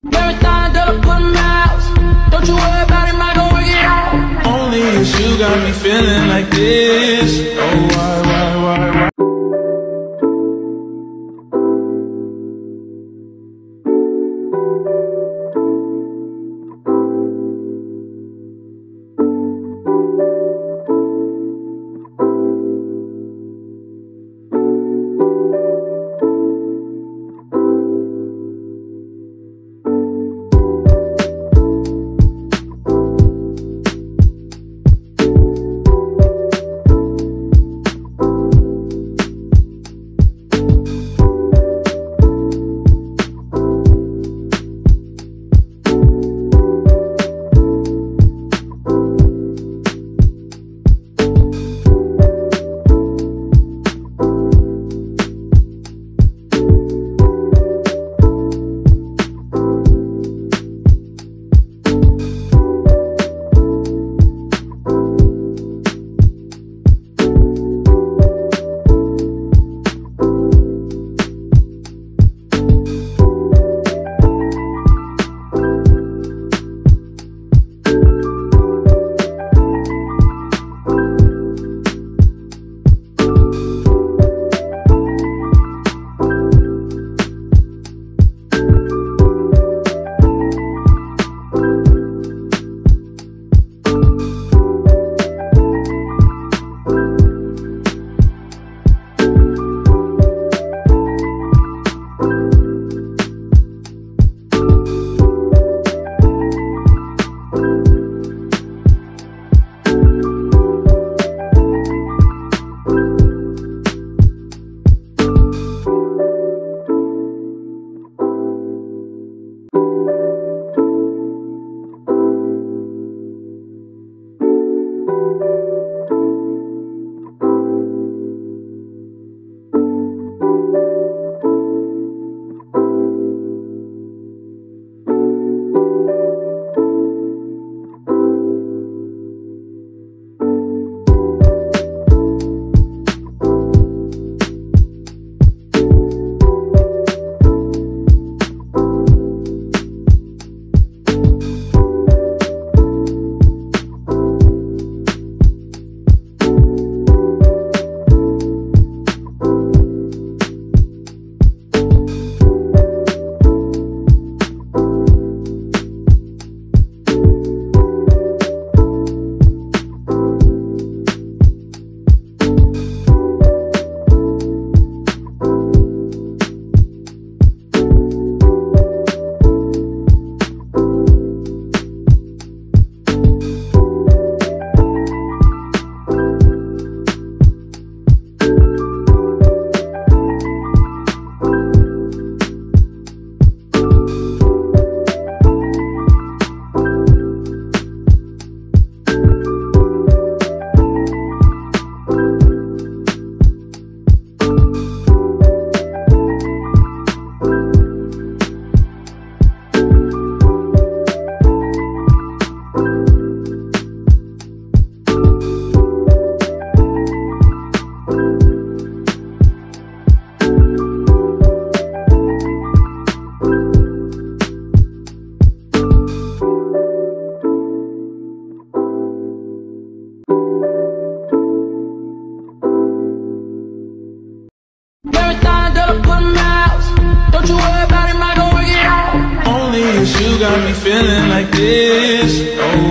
Marathon, double put miles. Don't you worry about it, I gon' work it out. Only you got me feeling like this. Oh, why? Marathon, double put miles. Don't you worry about it, I gon' work it out. Only you got me feeling like this. Oh,